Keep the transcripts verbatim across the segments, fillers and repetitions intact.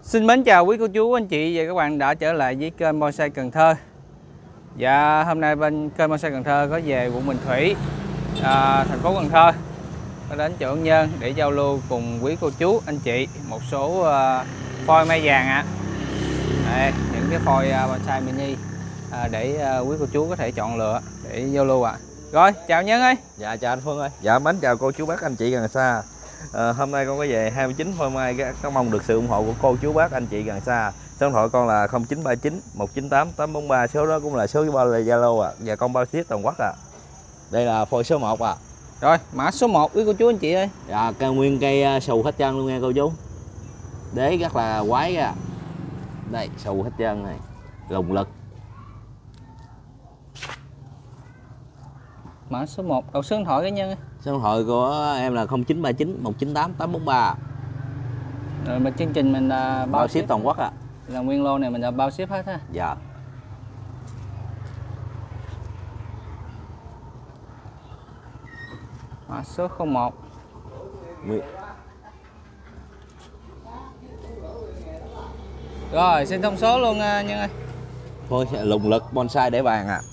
Xin mến chào quý cô chú, anh chị và các bạn đã trở lại với kênh Bonsai Cần Thơ. Dạ, hôm nay bên kênh Bonsai Cần Thơ có về quận Bình Thủy, à, thành phố Cần Thơ, có đến chợ Ân Nhơn để giao lưu cùng quý cô chú, anh chị một số uh, phôi mai vàng ạ. À. Đây, những cái phôi uh, bonsai mini à, để uh, quý cô chú có thể chọn lựa để giao lưu ạ. À. Rồi, chào Nhân ơi. Dạ chào anh Phương ơi. Dạ mến chào cô chú bác anh chị gần xa. À, hôm nay con có về hai mươi chín phôi mai, có mong được sự ủng hộ của cô chú bác anh chị gần xa. Số điện thoại con là không chín ba chín một chín tám tám bốn ba, số đó cũng là số bao Zalo ạ. À. Và con bao ship toàn quốc ạ. À. Đây là phôi số một ạ. À. Rồi, mã số một quý cô chú anh chị ơi. Dạ, cây nguyên cây xù hết trơn luôn nha cô chú. Đế rất là quái ra. Đây, xù hết trơn này. Lùng lực. Mã số một, đầu số điện thoại cái Nhân ơi. Số điện thoại của em là không chín ba chín một chín tám tám bốn ba. Rồi mà chương trình mình là bao, bao ship toàn quốc ạ. À. Là nguyên lô này mình là bao ship hết ha. Dạ. Mã số không một. Rồi, xin thông số luôn Nhân ơi. Thôi lùng lực bonsai để bàn à.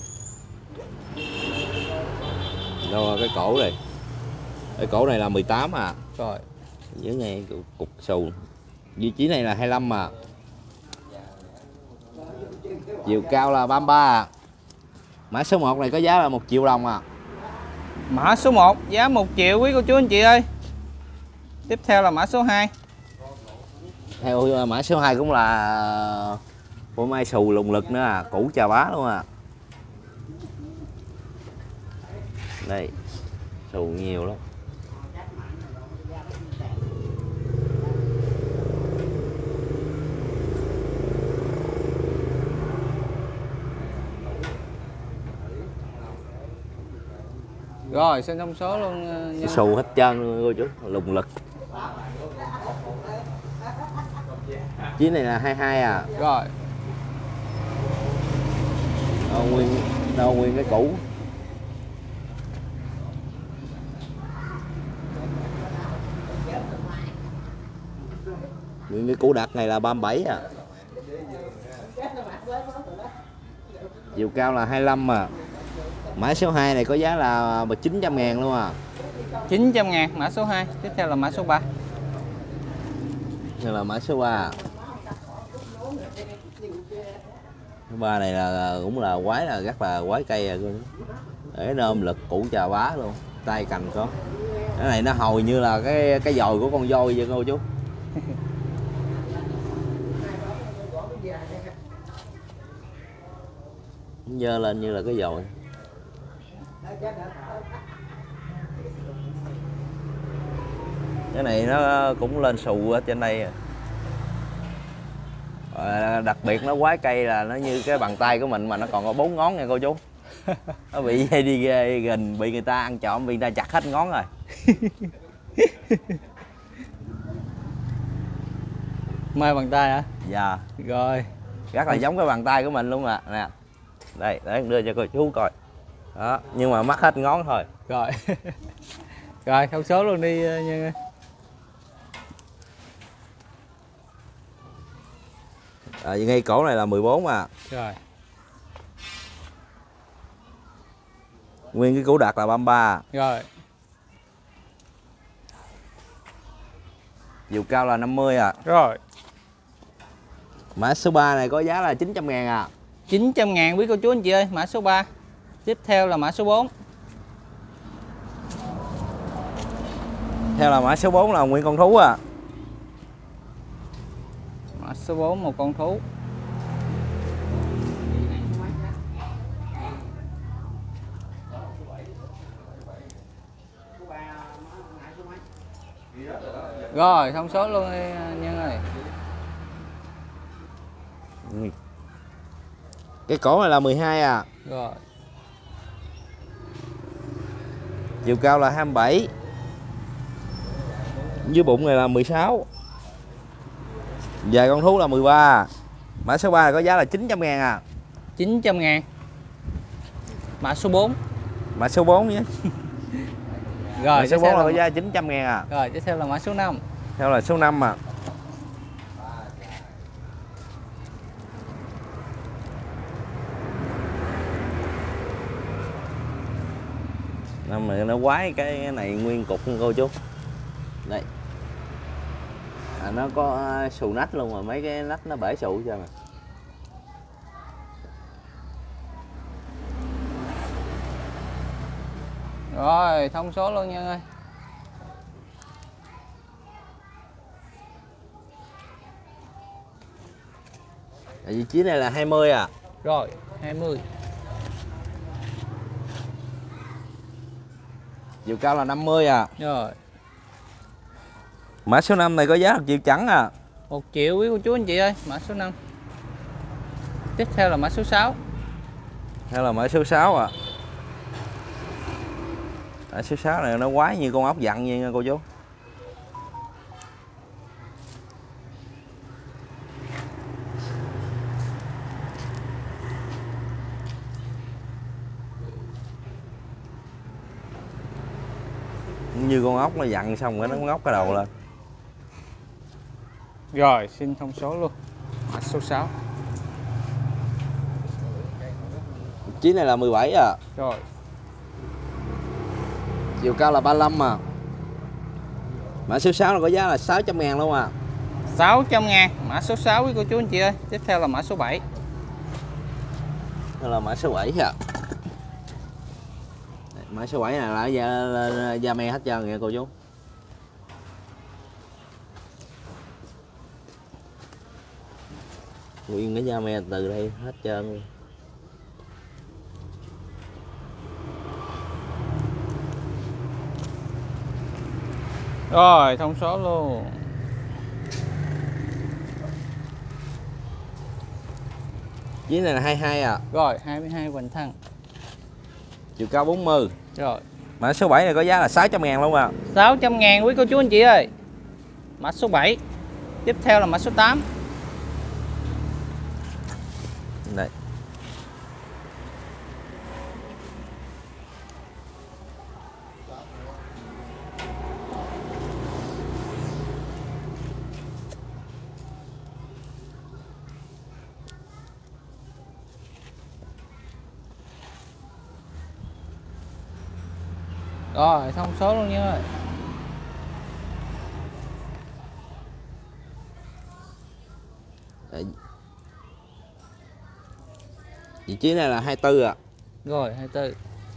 Rồi cái cổ này. Cái cổ này là mười tám à. Rồi. Dưới này cục xù. Vị trí này là hai mươi lăm à. Chiều cao là ba mươi ba à. Mã số một này có giá là một triệu đồng à. Mã số một giá một triệu quý cô chú anh chị ơi. Tiếp theo là mã số hai. Theo mã số hai cũng là phôi mai xù lùng lực nữa à, củ chà bá luôn à. Đây, xù nhiều lắm. Rồi, xin thông số luôn nha. Xù hết trơn luôn cô chú, lùng lực. Chí này là hai mươi hai à. Rồi. Đâu nguyên, đâu nguyên cái củ. Nguyên cái củ đặt này là ba mươi bảy à. Chiều cao là hai mươi lăm à. Mã số hai này có giá là chín trăm ngàn luôn à. chín trăm ngàn mã số hai. Tiếp theo là mã số ba. Đây là mã số ba. Số ba này là cũng là quái, là rất là quái cây à. Để nôm lực củ chà bá luôn. Tay cành có. Cái này nó hầu như là cái cái dồi của con voi vậy cô chú. Dơ lên như là cái dồi. Cái này nó cũng lên xù ở trên đây à. Đặc biệt nó quái cây là nó như cái bàn tay của mình mà nó còn có bốn ngón nha cô chú. Nó bị đi gần bị người ta ăn trộm, bị người ta chặt hết ngón rồi. Mai bàn tay hả? Dạ. Rồi. Rất là giống cái bàn tay của mình luôn mà nè. Đây, để đưa cho cô chú coi. Đó, nhưng mà mắc hết ngón thôi. Rồi. Rồi, thông số luôn đi Nhân ơi. À, ngay cổ này là mười bốn à. Rồi. Nguyên cái củ đặt là ba mươi ba. Rồi. Chiều cao là năm mươi à. Rồi. Mã số ba này có giá là chín trăm ngàn à. chín trăm ngàn quý cô chú anh chị ơi, mã số ba. Tiếp theo là mã số bốn. Theo là mã số bốn là nguyên con thú à. Mã số bốn một con thú. Rồi, thông số luôn đi Nhân ơi. Cái cổ này là mười hai à. Rồi. Chiều cao là hai mươi bảy. Dưới bụng này là mười sáu. Dài con thú là mười ba. Mã số ba này có giá là chín trăm ngàn à. chín trăm ngàn. Mã số bốn. Mã số bốn nhé. Rồi, mã số bốn là có giá chín trăm ngàn à. Rồi, tiếp theo là mã số năm. Theo là số năm à. Năm này nó quái cái này nguyên cục luôn cô chú. Đây. À, nó có xù nách luôn mà mấy cái nách nó bể sụ cho mà. Rồi thông số luôn Nhân ơi. À, vị trí này là hai mươi à. Rồi hai mươi. Chiều cao là năm mươi à. Rồi. Mã số năm này có giá một triệu trắng à. một triệu quý cô chú anh chị ơi, mã số năm. Tiếp theo là mã số sáu. Theo là mã số sáu à. Mã số sáu này nó quái như con ốc dặn vậy nha cô chú. Như con ốc nó dặn xong rồi nó ngóc cái đầu lên. Rồi xin thông số luôn. Mã số sáu. Chiếc này là mười bảy à. Rồi. Chiều cao là ba mươi lăm à. Mã số sáu là có giá là sáu trăm ngàn luôn à. sáu trăm ngàn. Mã số sáu quý cô chú anh chị ơi. Tiếp theo là mã số bảy. Đó là mã số bảy à. Mã số bảy này là da, da me hết trơn kìa cô chú. Nguyên cái da me từ đây hết trơn luôn. Rồi thông số luôn. Chiếc này là hai mươi hai à. Rồi hai mươi hai hoành thân. Chiều cao bốn mươi. Rồi. Mã số bảy này có giá là sáu trăm ngàn luôn à. sáu trăm ngàn quý cô chú anh chị ơi. Mã số bảy. Tiếp theo là mã số tám. Đây. Rồi thông số luôn nha ơi. Đây. Vị trí này là hai mươi tư à. Rồi hai mươi tư.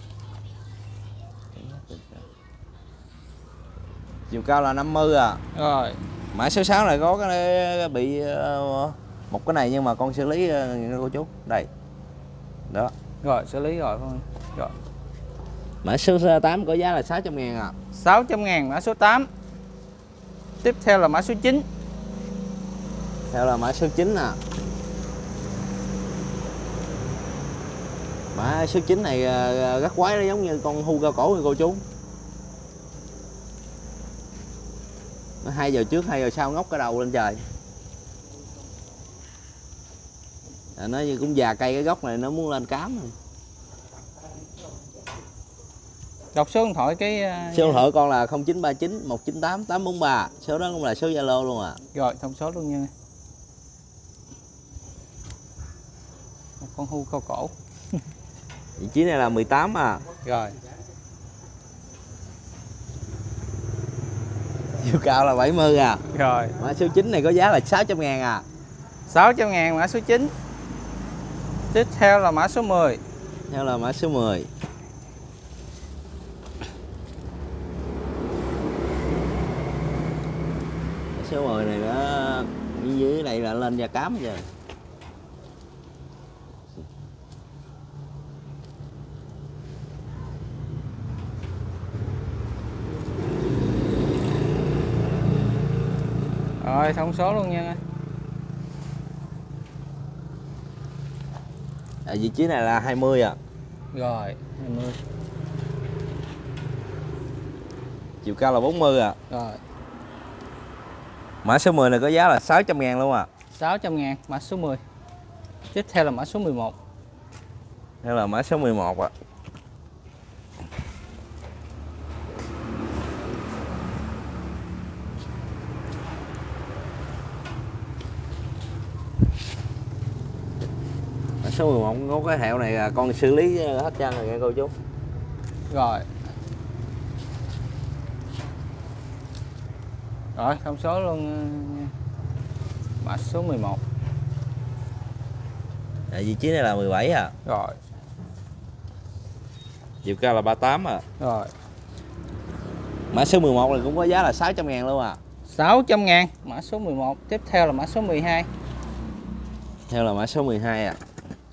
Chiều cao là năm mươi à. Rồi. Mã số sáu này có cái bị một cái này nhưng mà con xử lý cô chú. Đây. Đó. Rồi xử lý rồi thôi. Rồi. Mã số tám có giá là sáu trăm ngàn à. sáu trăm ngàn mã số tám. Tiếp theo là mã số chín. Theo là mã số chín à. Mã số chín này rất quái, nó giống như con hươu cao cổ người cô chú. Nó hai giờ trước hai giờ sau ngóc cái đầu lên trời. À, nó cũng già cây cái gốc này nó muốn lên cám rồi. Đọc số điện thoại cái uh, số điện thoại con là không chín ba chín một chín tám tám bốn ba. Số đó cũng là số Zalo luôn à. Rồi thông số luôn nha. Một con hươu cao cổ. Vị trí này là mười tám à. Rồi. Chiều cao là bảy mươi à. Rồi. Mã số chín này có giá là sáu trăm ngàn à. sáu trăm ngàn mã số chín. Tiếp theo là mã số mười. Theo là mã số mười. Mã số mười này nó dưới này là lên da cám rồi. Rồi thông số luôn nha. À, vị trí này là hai mươi à. Rồi hai mươi. Chiều cao là bốn mươi à. Rồi. Mã số mười này có giá là sáu trăm ngàn luôn à. sáu trăm ngàn mã số mười. Tiếp theo là mã số mười một. Đây là mã số mười một ạ. Mã số mười một có cái hẹo này là con xử lý hết trơn rồi nha cô chú. Rồi. Rồi thông số luôn, mã số mười một. À, vị trí này là mười bảy à. Rồi. Chiều cao là ba mươi tám à. Rồi. Mã số mười một này cũng có giá là sáu trăm ngàn luôn à. sáu trăm ngàn, mã số mười một. Tiếp theo là mã số mười hai. Theo là mã số mười hai à.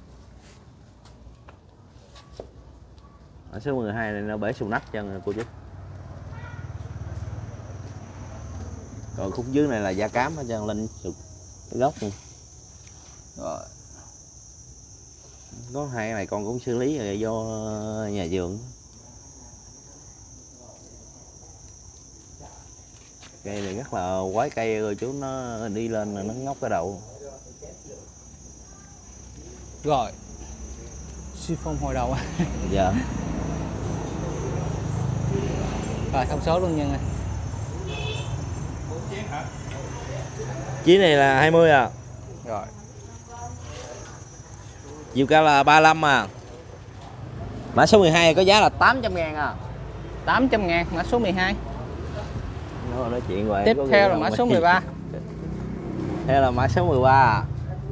Mã số mười hai này nó bể sụn nách chân rồi cô chú. Còn khúc dưới này là da cám hết trơn, lên sụt cái gốc này. Rồi. Có hai cái này con cũng xử lý rồi do nhà vườn. Cây này rất là quái cây rồi chú, nó đi lên là nó ngóc cái đầu. Rồi. Xi phong hồi đầu. Dạ. Rồi thông số luôn nhân ơi. Chiếc này là hai mươi à. Rồi. Chiều cao là ba mươi lăm à. Mã số mười hai có giá là tám trăm ngàn à. tám trăm ngàn, mã số mười hai. Nó nói chuyện rồi. Tiếp theo là mã số mười ba. Theo là mã số mười ba à.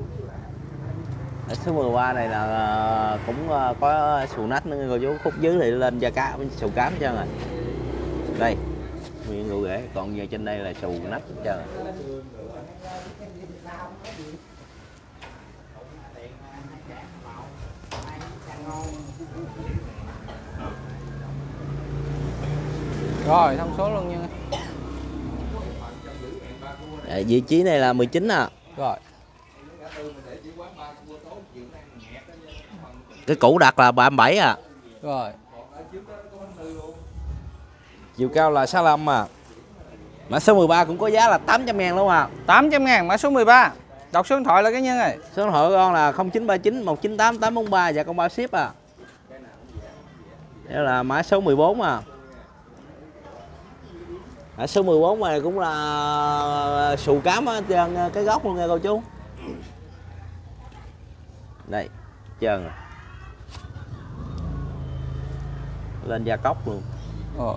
Mã số mười ba này là cũng có xù nách nữa cô chú, khúc dưới thì lên da cá xù cám hết trơn rồi. Đây, nguyên gỗ rễ, còn giờ trên đây là xù nách hết trơn. Rồi thông số luôn nhân ơi. À, vị trí này là mười chín à. Rồi. Cái củ đặt là ba mươi bảy à. Rồi. Chiều cao là sáu mươi lăm à. Mã số mười ba cũng có giá là tám trăm ngàn luôn à. tám trăm ngàn, mã số mười ba. Đọc số điện thoại là cái nhân ơi. Số điện thoại của con là không chín ba chín một chín tám tám bốn ba và con bao ship à. Đây là mã số mười bốn à. Mã số mười bốn này cũng là xù cám á, trên cái gốc luôn nha cô chú. Đây, trơn rồi. Lên da cốc luôn. Ờ.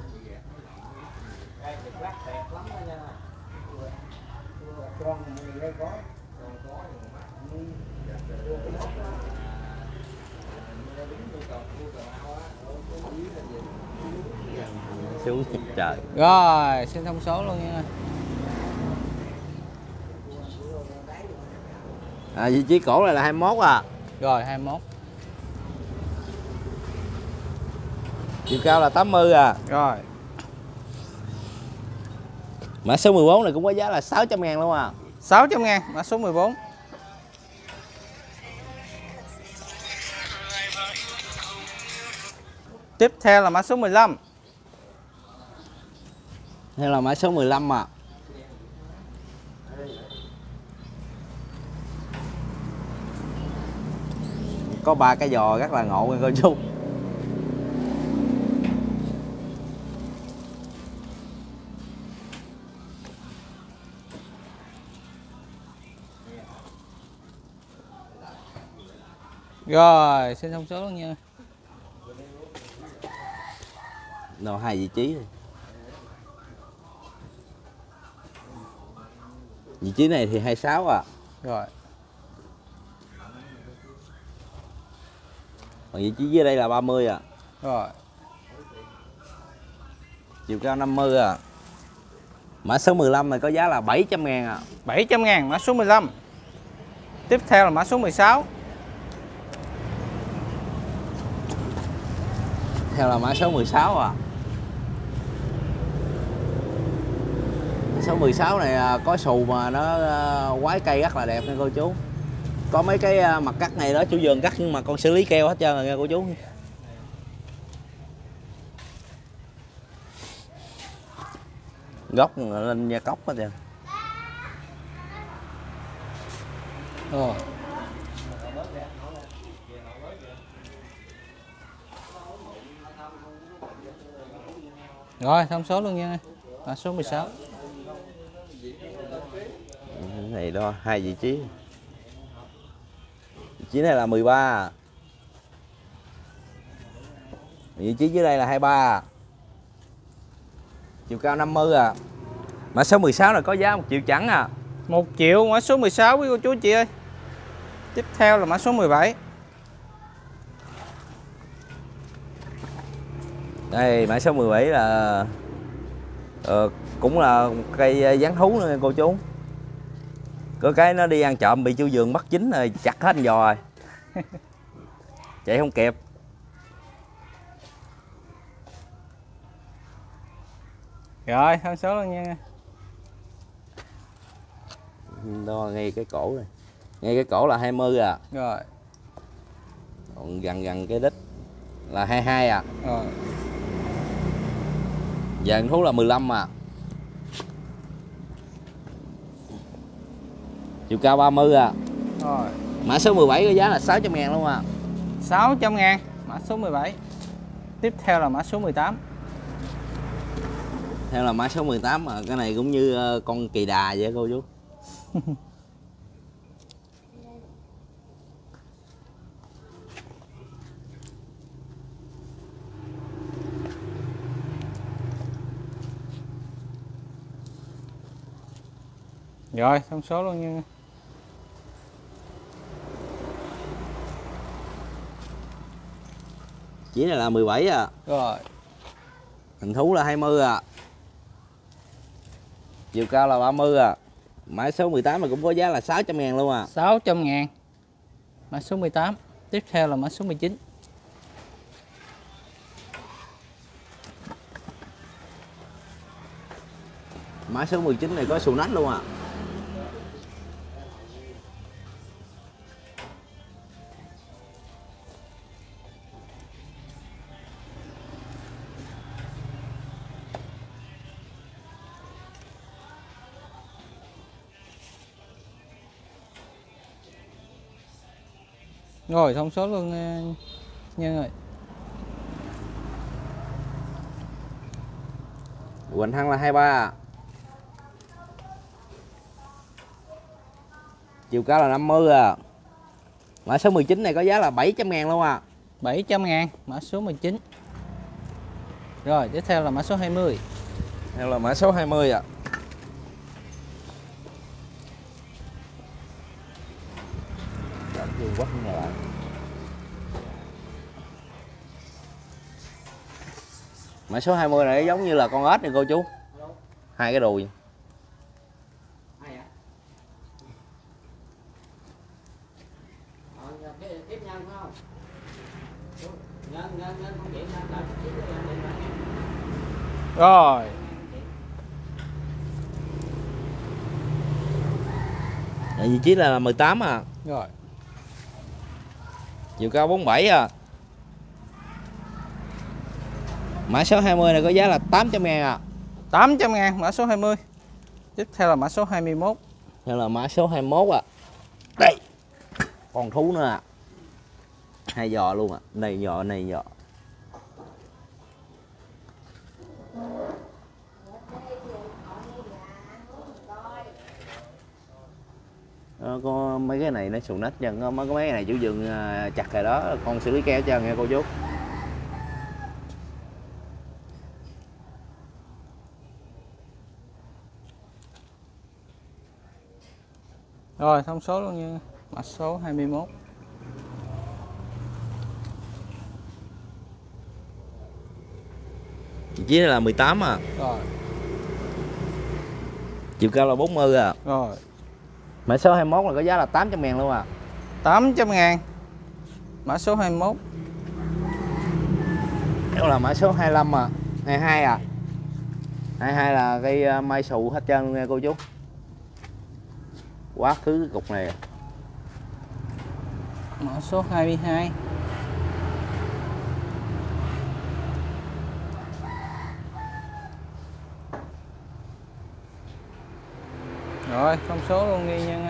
Xuống trời. Rồi, xin thông số luôn nha. À, vị trí cổ này là hai mươi mốt à. Rồi, hai mươi mốt. Chiều cao là tám mươi à. Rồi. Mã số mười bốn này cũng có giá là sáu trăm ngàn luôn à. sáu trăm ngàn, mã số mười bốn. Tiếp theo là mã số mười lăm. Theo là mã số mười lăm à. Có ba cái giò rất là ngộ nha cô chú. Rồi, xin thông số luôn nha. Đâu hai vị trí này. Vị trí này thì hai mươi sáu à. Rồi. Còn vị trí dưới đây là ba mươi à. Rồi. Chiều cao năm mươi à. Mã số mười lăm này có giá là bảy trăm ngàn à. bảy trăm ngàn, mã số mười lăm. Tiếp theo là mã số mười sáu. Theo là mã số mười sáu à. Số mười sáu này có xù mà nó quái cây rất là đẹp nha cô chú. Có mấy cái mặt cắt này đó chủ vườn cắt nhưng mà con xử lý keo hết trơn rồi nha cô chú. Gốc lên da cốc hết trơn. Rồi. Rồi, thông số luôn nha. Mã số mười sáu. Cái này đó hai vị trí. Vị trí này là mười ba. Vị trí dưới đây là hai mươi ba. Chiều cao năm mươi à. Mã số mười sáu là có giá một triệu chẳng à. một triệu mã số mười sáu quý cô chú chị ơi. Tiếp theo là mã số mười bảy. Đây mã số mười bảy là ờ, cũng là cây dán thú nữa cô chú. Có cái nó đi ăn trộm bị chú Dường bắt dính rồi chặt hết giò rồi. Chạy không kịp. Rồi thông số luôn nha. Đo ngay cái cổ này. Ngay cái cổ là hai mươi à. Rồi. Còn gần gần cái đít là hai mươi hai à. Rồi. Dàn thú là mười lăm à. Chiều cao ba mươi à. Rồi. Mã số mười bảy có giá là sáu trăm ngàn luôn à. sáu trăm ngàn mã số mười bảy. Tiếp theo là mã số mười tám. Theo là mã số mười tám à. Cái này cũng như con kỳ đà vậy cô chú. Rồi thông số luôn nha. Chỉ này là mười bảy à. Rồi. Hình thú là hai mươi à. Chiều cao là ba mươi à. Mã số mười tám mà cũng có giá là sáu trăm ngàn luôn à. sáu trăm ngàn mã số mười tám. Tiếp theo là mã số mười chín. Mã số mười chín này có xù nách luôn à. Rồi thông số luôn Nhân ơi. Hoành thân là hai mươi ba à. Chiều cao là năm mươi à. Mã số mười chín này có giá là bảy trăm ngàn luôn à. bảy trăm ngàn mã số mười chín. Rồi tiếp theo là mã số hai mươi. Theo là mã số hai mươi à. Quá nha bạn. Mã số hai mươi này giống như là con ếch này cô chú. Hai cái đùi. Rồi. Vị trí là mười tám à. Rồi. Chiều cao bốn mươi bảy à. Mã số hai mươi này có giá là tám trăm ngàn à. tám trăm ngàn mã số hai mươi. Tiếp theo là mã số hai mươi mốt. Theo là mã số hai mươi mốt à. Đây. Con thú nữa à. Hai giò luôn à. Này giò, này giò. Ờ, có mấy cái này nó sùn nách chân, mấy cái mấy này chủ vườn chặt rồi đó, con xử lý keo cho nghe cô chú. Rồi thông số luôn nha. Mã số hai mươi mốt. Vị trí là mười tám à. Rồi. Chiều cao là bốn mươi à. Rồi. Mã số hai mươi mốt là có giá là tám trăm ngàn luôn à. tám trăm ngàn mã số hai mươi mốt. Đó là mã số hai mươi lăm à. hai mươi hai à. hai mươi hai là cây mai xù hết trơn luôn nha cô chú. Quá khứ cái cục này. Mã số hai mươi hai. Rồi thông số luôn đi nha.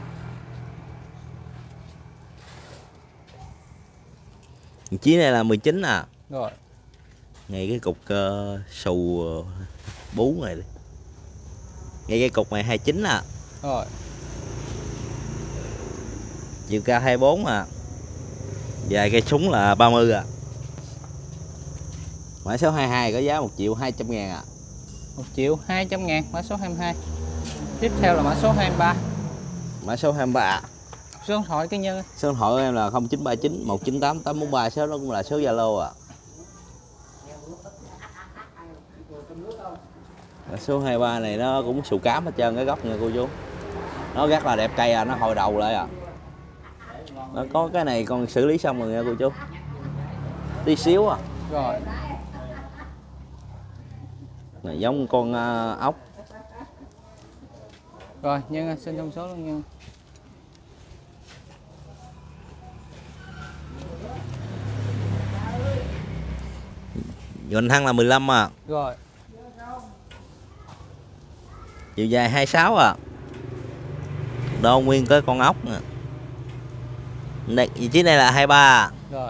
Vị trí này là mười chín à. Rồi. Ngay cái cục uh, xù uh, bú này đi. Ngay cái cục này hai mươi chín à. Rồi. Chiều cao hai mươi bốn à. Dài cây súng là ba mươi à. Mã số hai mươi hai có giá một triệu hai trăm ngàn à. một triệu hai trăm ngàn, mã số hai mươi hai. Tiếp theo là mã số hai mươi ba. Mã số hai mươi ba. Số điện thoại cá nhân. Số điện thoại của em là không chín ba chín một chín tám tám bốn ba, số đó cũng là số Zalo ạ. À. Số hai mươi ba này nó cũng xù cám hết trơn cái gốc nha cô chú. Nó rất là đẹp cây à, nó hồi đầu lại à. Nó có cái này còn xử lý xong rồi nha cô chú. Tí xíu à. Rồi. Này giống con uh, ốc. Rồi, Nhân xin thông số luôn Nhân. Hoành thân là mười lăm à. Rồi. Chiều dài hai mươi sáu à. Đo nguyên cái con ốc nè. Đây, vị trí này là hai mươi ba à. Rồi.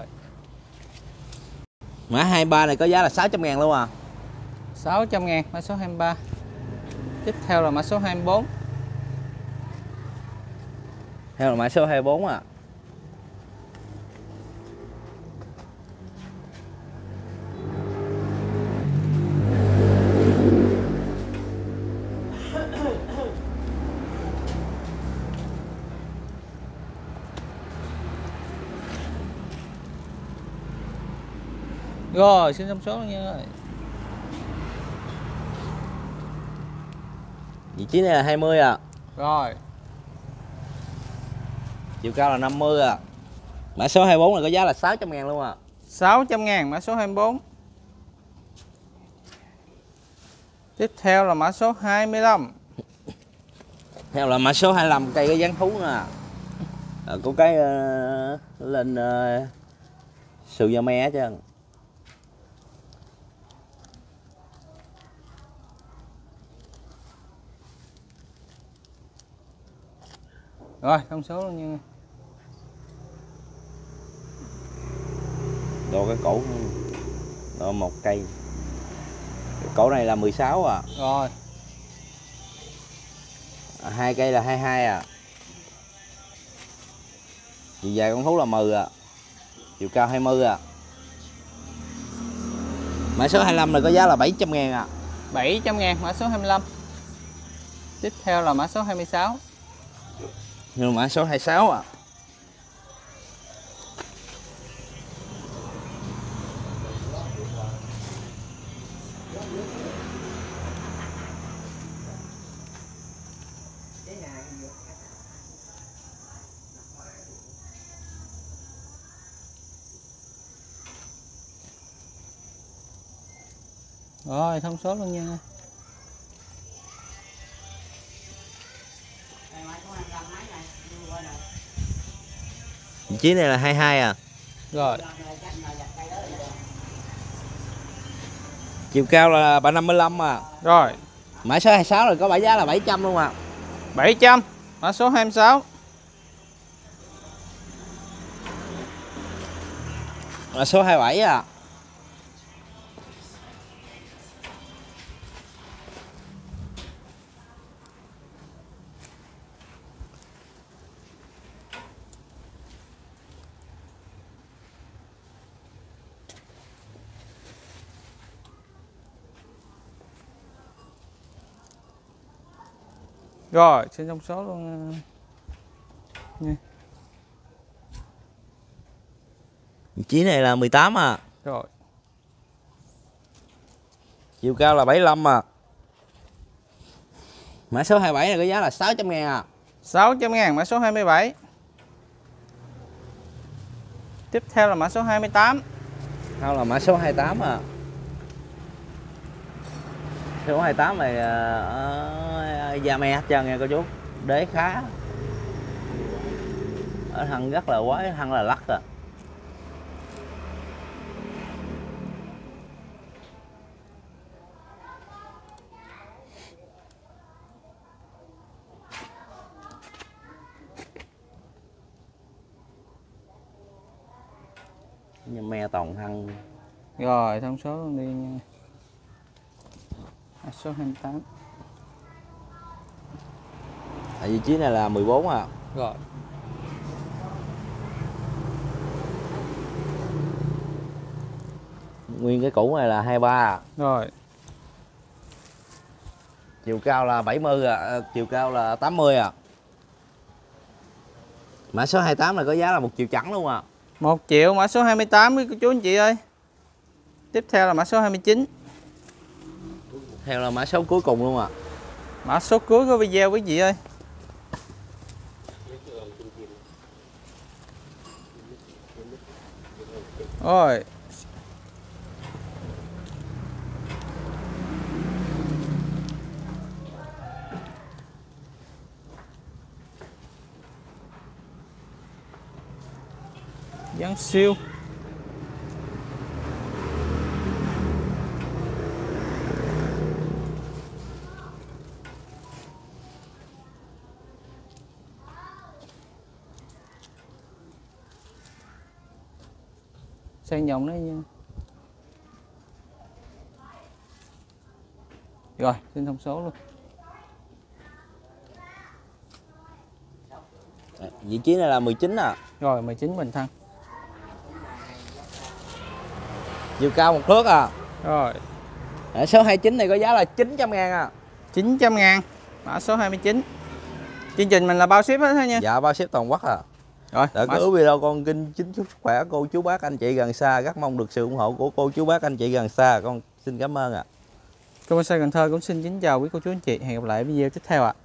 Mã hai mươi ba này có giá là sáu trăm ngàn luôn à. sáu trăm ngàn, mã số hai mươi ba. Tiếp theo là mã số hai mươi bốn. Theo là mã số hai mươi bốn à. Rồi, xin thông số luôn nha. Vị trí này là hai mươi à. Rồi. Chiều cao là năm mươi à. Mã số hai mươi bốn này có giá là sáu trăm ngàn luôn à. sáu trăm ngàn, mã số hai mươi bốn. Tiếp theo là mã số hai mươi lăm. Theo là mã số hai mươi lăm, cây cái dáng thú nè. À, có cái uh, lên uh, sườn da me hết trơn. Rồi, thông số luôn nha. Đồ cái cổ đó một cây. Cái cổ này là mười sáu à. Rồi. À, hai cây là hai mươi hai à. Chiều dài con thú là mười à. Chiều cao hai mươi à. Mã số hai mươi lăm này có giá là bảy trăm ngàn à. bảy trăm ngàn, mã số hai mươi lăm. Tiếp theo là mã số hai mươi sáu. Nhưng mã số hai mươi sáu à. Rồi, thông số luôn nha. Vị trí này là hai mươi hai à. Rồi. Chiều cao là ba năm mươi lăm à. Rồi. Mã số hai mươi sáu rồi có bảy giá là bảy trăm luôn à. bảy trăm, mã số hai mươi sáu. Mã số hai mươi bảy à. Rồi, xin thông số luôn nha. Vị trí này là mười tám à. Rồi. Chiều cao là bảy mươi lăm à. Mã số hai mươi bảy này có giá là sáu trăm ngàn à. sáu trăm ngàn, mã số hai mươi bảy. Tiếp theo là mã số hai mươi tám. Theo là mã số hai mươi tám à. Số hai mươi tám này uh, da me hết trơn nha cô chú. Đế khá. Ở thân rất là quái, thân là lắc à. Nhưng me toàn thân. Rồi, thông số luôn đi nha. Mã số hai mươi tám. Ở vị trí này là mười bốn à. Rồi. Nguyên cái cũ này là hai mươi ba à. Rồi. Chiều cao là bảy mươi à, chiều cao là tám mươi à. Mã số hai mươi tám là có giá là một triệu chẵn luôn à. một triệu mã số hai mươi tám quý cô chú anh chị ơi. Tiếp theo là mã số hai mươi chín. Theo là mã số cuối cùng luôn à. Mã số cuối của video quý vị ơi. Rồi. Dáng siêu. Sang dòng nó nha. Rồi, xin thông số luôn. À, vị trí này là mười chín à. Rồi, mười chín bình thân. Chiều cao một thước à. Rồi. Mã số hai mươi chín này có giá là chín trăm ngàn à. chín trăm ngàn. Mã số hai mươi chín. Chương trình mình là bao ship hết thôi nha. Dạ, bao ship toàn quốc à. Rồi, đã có video con kinh chính chúc sức khỏe cô chú bác anh chị gần xa, rất mong được sự ủng hộ của cô chú bác anh chị gần xa. Con xin cảm ơn ạ. À. Công an Cần Thơ cũng xin kính chào quý cô chú anh chị, hẹn gặp lại video tiếp theo ạ. À.